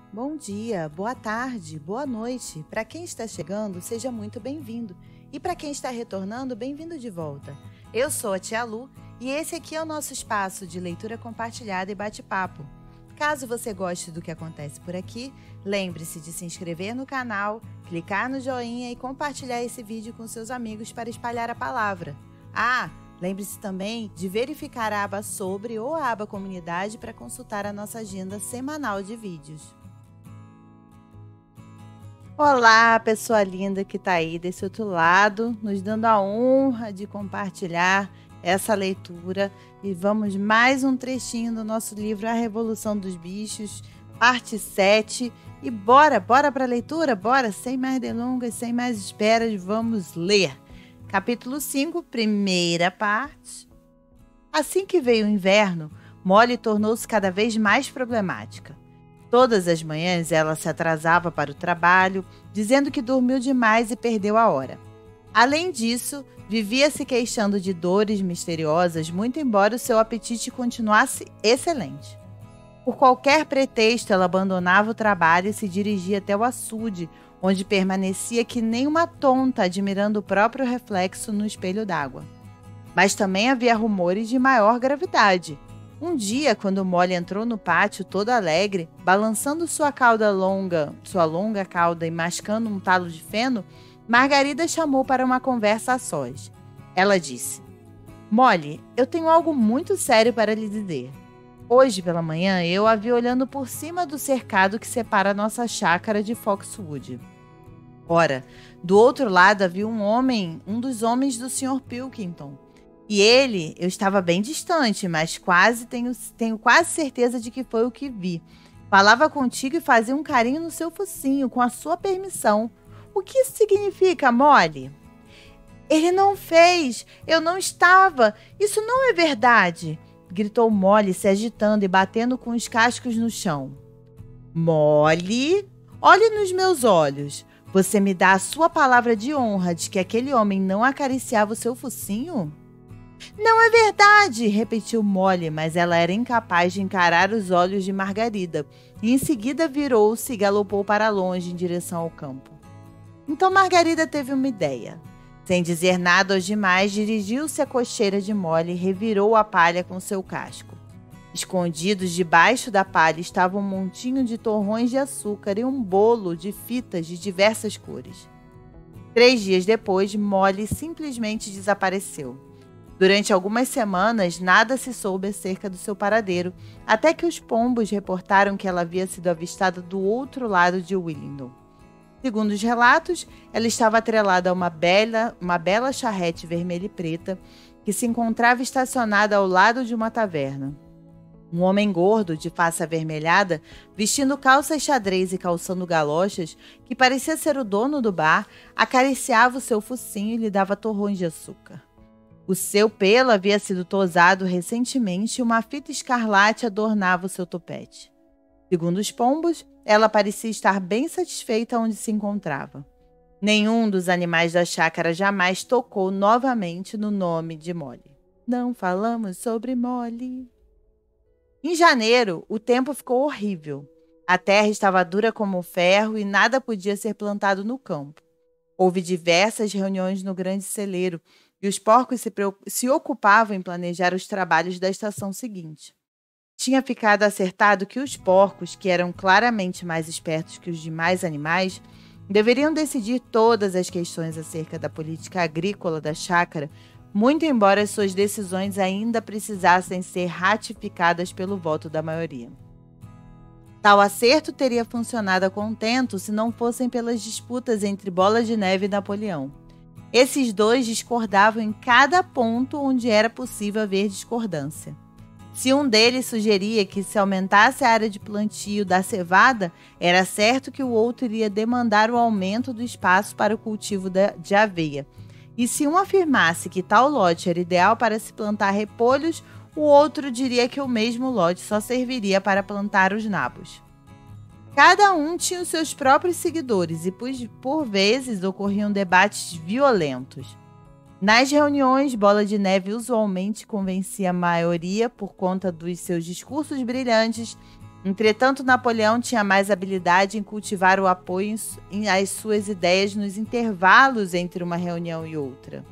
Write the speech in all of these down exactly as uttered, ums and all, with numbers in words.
bom dia, boa tarde, boa noite. Para quem está chegando, seja muito bem-vindo. E para quem está retornando, bem-vindo de volta. Eu sou a Tia Lu e esse aqui é o nosso espaço de leitura compartilhada e bate-papo. Caso você goste do que acontece por aqui, lembre-se de se inscrever no canal, clicar no joinha e compartilhar esse vídeo com seus amigos para espalhar a palavra. Ah, lembre-se também de verificar a aba sobre ou a aba comunidade para consultar a nossa agenda semanal de vídeos. Olá, pessoa linda que está aí desse outro lado, nos dando a honra de compartilhar essa leitura. E vamos mais um trechinho do nosso livro A Revolução dos Bichos, parte sete. E bora, bora para a leitura? Bora, sem mais delongas, sem mais esperas, vamos ler. Capítulo cinco, primeira parte. Assim que veio o inverno, Molly tornou-se cada vez mais problemática. Todas as manhãs ela se atrasava para o trabalho, dizendo que dormiu demais e perdeu a hora. Além disso, vivia se queixando de dores misteriosas, muito embora o seu apetite continuasse excelente. Por qualquer pretexto, ela abandonava o trabalho e se dirigia até o açude, onde permanecia que nem uma tonta, admirando o próprio reflexo no espelho d'água. Mas também havia rumores de maior gravidade. Um dia, quando Molly entrou no pátio toda alegre, balançando sua cauda longa, sua longa cauda e mascando um talo de feno, Margarida chamou para uma conversa a sós. Ela disse: Molly, eu tenho algo muito sério para lhe dizer. Hoje pela manhã eu a vi olhando por cima do cercado que separa nossa chácara de Foxwood. Ora, do outro lado havia um homem, um dos homens do senhor Pilkington. E ele, eu estava bem distante, mas quase tenho, tenho quase certeza de que foi o que vi. Falava contigo e fazia um carinho no seu focinho, com a sua permissão. O que isso significa, Molly? Ele não fez, eu não estava, isso não é verdade, gritou Molly, se agitando e batendo com os cascos no chão. Molly, olhe nos meus olhos. Você me dá a sua palavra de honra de que aquele homem não acariciava o seu focinho? Não é verdade, repetiu Molly, mas ela era incapaz de encarar os olhos de Margarida, e em seguida virou-se e galopou para longe em direção ao campo. Então Margarida teve uma ideia. Sem dizer nada aos demais, dirigiu-se à cocheira de Molly e revirou a palha com seu casco. Escondidos debaixo da palha estava um montinho de torrões de açúcar e um bolo de fitas de diversas cores. Três dias depois, Molly simplesmente desapareceu. Durante algumas semanas, nada se soube acerca do seu paradeiro, até que os pombos reportaram que ela havia sido avistada do outro lado de Willingdon. Segundo os relatos, ela estava atrelada a uma bela, uma bela charrete vermelha e preta que se encontrava estacionada ao lado de uma taverna. Um homem gordo, de face avermelhada, vestindo calças xadrez e calçando galochas, que parecia ser o dono do bar, acariciava o seu focinho e lhe dava torrões de açúcar. O seu pelo havia sido tosado recentemente e uma fita escarlate adornava o seu topete. Segundo os pombos, ela parecia estar bem satisfeita onde se encontrava. Nenhum dos animais da chácara jamais tocou novamente no nome de Molly. Não falamos sobre Molly. Em janeiro, o tempo ficou horrível. A terra estava dura como ferro e nada podia ser plantado no campo. Houve diversas reuniões no grande celeiro, e os porcos se, se ocupavam em planejar os trabalhos da estação seguinte. Tinha ficado acertado que os porcos, que eram claramente mais espertos que os demais animais, deveriam decidir todas as questões acerca da política agrícola da chácara, muito embora as suas decisões ainda precisassem ser ratificadas pelo voto da maioria. Tal acerto teria funcionado a contento se não fossem pelas disputas entre Bola de Neve e Napoleão. Esses dois discordavam em cada ponto onde era possível haver discordância. Se um deles sugeria que se aumentasse a área de plantio da cevada, era certo que o outro iria demandar o aumento do espaço para o cultivo de aveia. E se um afirmasse que tal lote era ideal para se plantar repolhos, o outro diria que o mesmo lote só serviria para plantar os nabos. Cada um tinha os seus próprios seguidores e, por vezes, ocorriam debates violentos. Nas reuniões, Bola de Neve usualmente convencia a maioria por conta dos seus discursos brilhantes Entretanto, Napoleão tinha mais habilidade em cultivar o apoio às suas ideias nos intervalos entre uma reunião e outra.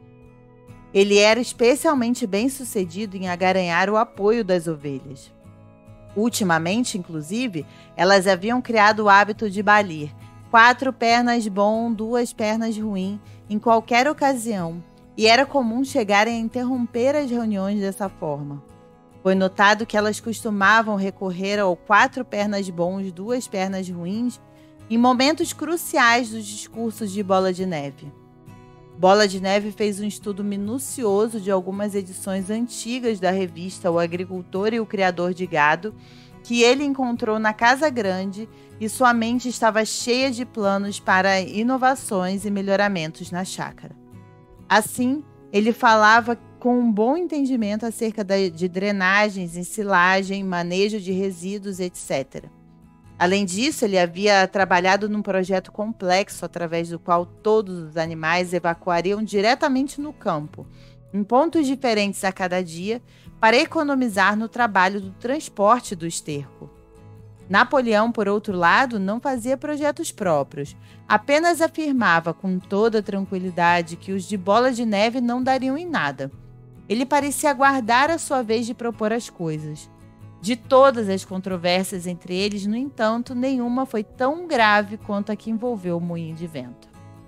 Ele era especialmente bem-sucedido em agaranhar o apoio das ovelhas. Ultimamente, inclusive, elas haviam criado o hábito de balir quatro pernas bom, duas pernas ruim, em qualquer ocasião, e era comum chegarem a interromper as reuniões dessa forma. Foi notado que elas costumavam recorrer ao quatro pernas bons, duas pernas ruins, em momentos cruciais dos discursos de Bola de Neve. Bola de Neve fez um estudo minucioso de algumas edições antigas da revista O Agricultor e o Criador de Gado, que ele encontrou na Casa Grande, e sua mente estava cheia de planos para inovações e melhoramentos na chácara. Assim, ele falava com um bom entendimento acerca de drenagens, ensilagem, manejo de resíduos, etcétera. Além disso, ele havia trabalhado num projeto complexo através do qual todos os animais evacuariam diretamente no campo, em pontos diferentes a cada dia, para economizar no trabalho do transporte do esterco. Napoleão, por outro lado, não fazia projetos próprios, apenas afirmava com toda tranquilidade que os de Bola de Neve não dariam em nada. Ele parecia aguardar a sua vez de propor as coisas. De todas as controvérsias entre eles, no entanto, nenhuma foi tão grave quanto a que envolveu o moinho de vento.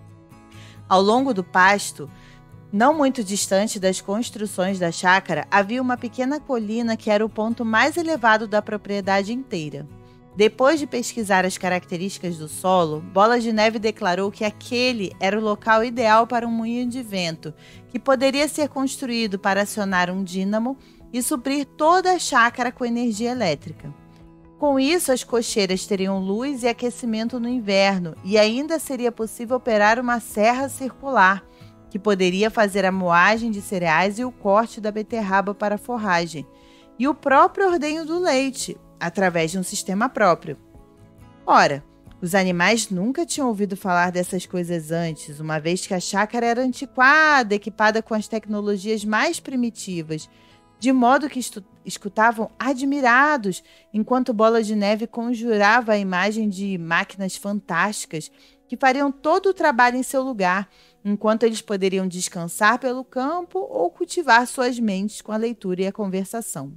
Ao longo do pasto, não muito distante das construções da chácara, havia uma pequena colina que era o ponto mais elevado da propriedade inteira. Depois de pesquisar as características do solo, Bola de Neve declarou que aquele era o local ideal para um moinho de vento, que poderia ser construído para acionar um dínamo e suprir toda a chácara com energia elétrica. Com isso, as cocheiras teriam luz e aquecimento no inverno, e ainda seria possível operar uma serra circular, que poderia fazer a moagem de cereais e o corte da beterraba para forragem, e o próprio ordenho do leite, através de um sistema próprio. Ora, os animais nunca tinham ouvido falar dessas coisas antes, uma vez que a chácara era antiquada, equipada com as tecnologias mais primitivas, de modo que escutavam admirados, enquanto Bola de Neve conjurava a imagem de máquinas fantásticas que fariam todo o trabalho em seu lugar, enquanto eles poderiam descansar pelo campo ou cultivar suas mentes com a leitura e a conversação.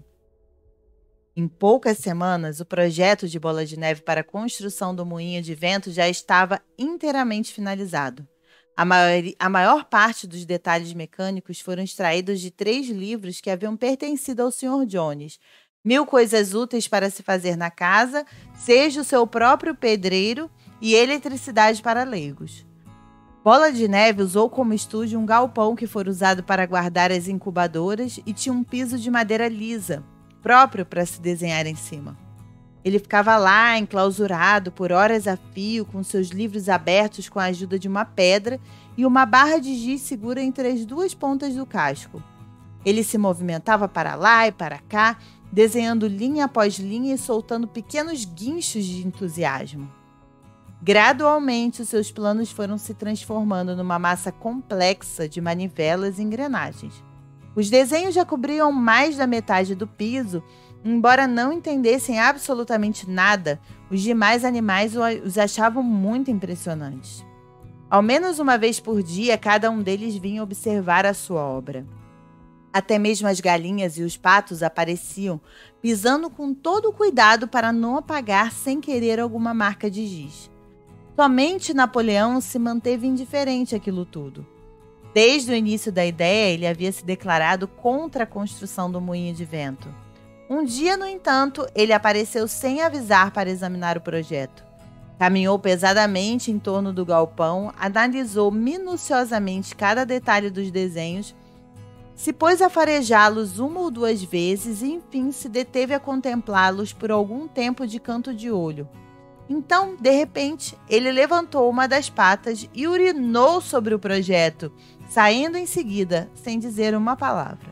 Em poucas semanas, o projeto de Bola de Neve para a construção do moinho de vento já estava inteiramente finalizado. A maior, a maior parte dos detalhes mecânicos foram extraídos de três livros que haviam pertencido ao senhor Jones: Mil Coisas Úteis para se Fazer na Casa, Seja o Seu Próprio Pedreiro e Eletricidade para Leigos. Bola de Neve usou como estúdio um galpão que foi usado para guardar as incubadoras e tinha um piso de madeira lisa, próprio para se desenhar em cima. Ele ficava lá, enclausurado, por horas a fio, com seus livros abertos com a ajuda de uma pedra e uma barra de giz segura entre as duas pontas do casco. Ele se movimentava para lá e para cá, desenhando linha após linha e soltando pequenos guinchos de entusiasmo. Gradualmente, os seus planos foram se transformando numa massa complexa de manivelas e engrenagens. Os desenhos já cobriam mais da metade do piso. Embora não entendessem absolutamente nada, os demais animais os achavam muito impressionantes. Ao menos uma vez por dia, cada um deles vinha observar a sua obra. Até mesmo as galinhas e os patos apareciam, pisando com todo o cuidado para não apagar sem querer alguma marca de giz. Somente Napoleão se manteve indiferente àquilo tudo. Desde o início da ideia, ele havia se declarado contra a construção do moinho de vento. Um dia, no entanto, ele apareceu sem avisar para examinar o projeto. Caminhou pesadamente em torno do galpão, analisou minuciosamente cada detalhe dos desenhos, se pôs a farejá-los uma ou duas vezes e, enfim, se deteve a contemplá-los por algum tempo de canto de olho. Então, de repente, ele levantou uma das patas e urinou sobre o projeto, saindo em seguida, sem dizer uma palavra.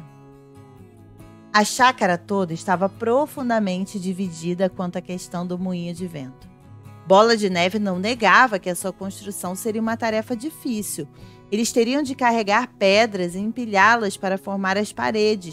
A chácara toda estava profundamente dividida quanto à questão do moinho de vento. Bola de Neve não negava que a sua construção seria uma tarefa difícil. Eles teriam de carregar pedras e empilhá-las para formar as paredes,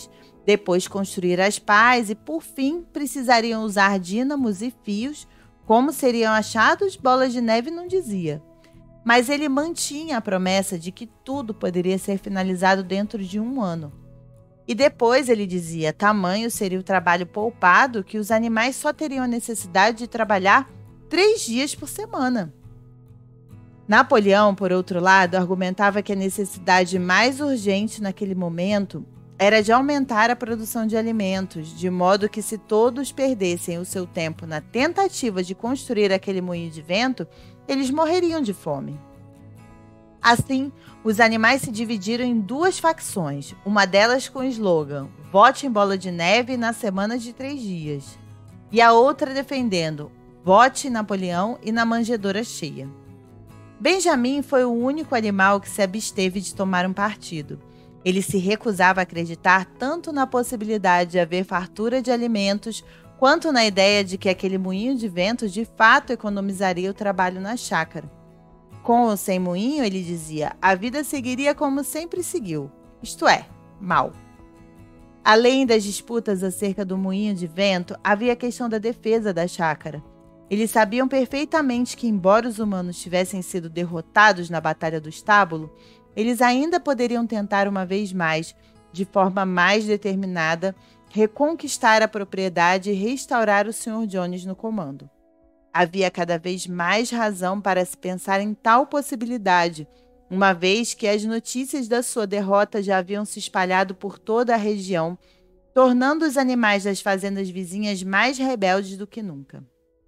Depois construir as pás e, por fim, precisariam usar dínamos e fios. Como seriam achados, Bola de Neve não dizia. Mas ele mantinha a promessa de que tudo poderia ser finalizado dentro de um ano. E depois ele dizia, tamanho seria o trabalho poupado, que os animais só teriam a necessidade de trabalhar três dias por semana. Napoleão, por outro lado, argumentava que a necessidade mais urgente naquele momento era de aumentar a produção de alimentos, de modo que se todos perdessem o seu tempo na tentativa de construir aquele moinho de vento, eles morreriam de fome. Assim, os animais se dividiram em duas facções, uma delas com o slogan "Vote em Bola de Neve na semana de três dias", e a outra defendendo "Vote em Napoleão e na manjedoura cheia". Benjamin foi o único animal que se absteve de tomar um partido. Ele se recusava a acreditar tanto na possibilidade de haver fartura de alimentos, quanto na ideia de que aquele moinho de vento de fato economizaria o trabalho na chácara. Com ou sem moinho, ele dizia, a vida seguiria como sempre seguiu, isto é, mal. Além das disputas acerca do moinho de vento, havia a questão da defesa da chácara. Eles sabiam perfeitamente que, embora os humanos tivessem sido derrotados na Batalha do Estábulo, eles ainda poderiam tentar uma vez mais, de forma mais determinada, reconquistar a propriedade e restaurar o senhor Jones no comando. Havia cada vez mais razão para se pensar em tal possibilidade, uma vez que as notícias da sua derrota já haviam se espalhado por toda a região, tornando os animais das fazendas vizinhas mais rebeldes do que nunca.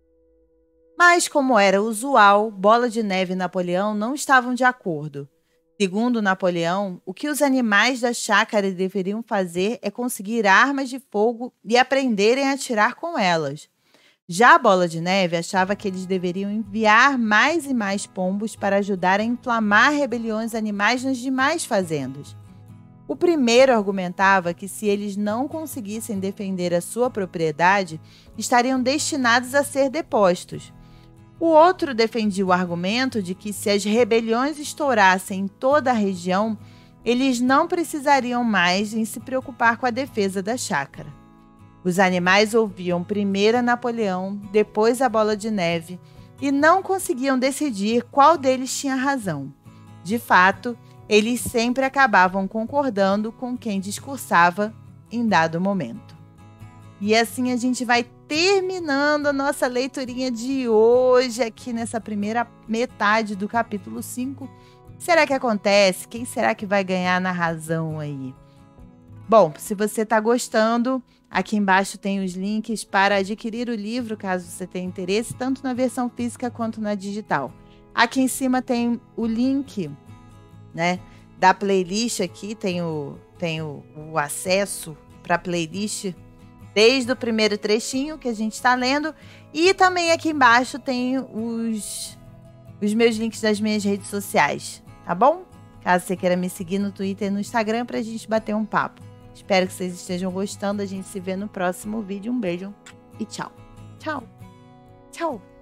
Mas, como era usual, Bola de Neve e Napoleão não estavam de acordo. Segundo Napoleão, o que os animais da chácara deveriam fazer é conseguir armas de fogo e aprenderem a atirar com elas. Já a Bola de Neve achava que eles deveriam enviar mais e mais pombos para ajudar a inflamar rebeliões animais nas demais fazendas. O primeiro argumentava que se eles não conseguissem defender a sua propriedade, estariam destinados a ser depostos. O outro defendia o argumento de que se as rebeliões estourassem em toda a região, eles não precisariam mais em se preocupar com a defesa da chácara. Os animais ouviam primeiro a Napoleão, depois a Bola de Neve, e não conseguiam decidir qual deles tinha razão. De fato, eles sempre acabavam concordando com quem discursava em dado momento. E assim a gente vai terminando a nossa leiturinha de hoje aqui nessa primeira metade do capítulo cinco. Será que acontece? Quem será que vai ganhar na razão aí? Bom, se você está gostando, aqui embaixo tem os links para adquirir o livro, caso você tenha interesse, tanto na versão física quanto na digital. Aqui em cima tem o link, né, da playlist aqui, tem o, tem o, o acesso para a playlist desde o primeiro trechinho que a gente está lendo. E também aqui embaixo tem os, os meus links das minhas redes sociais, tá bom? Caso você queira me seguir no Twitter e no Instagram para a gente bater um papo. Espero que vocês estejam gostando. A gente se vê no próximo vídeo. Um beijo e tchau. Tchau. Tchau.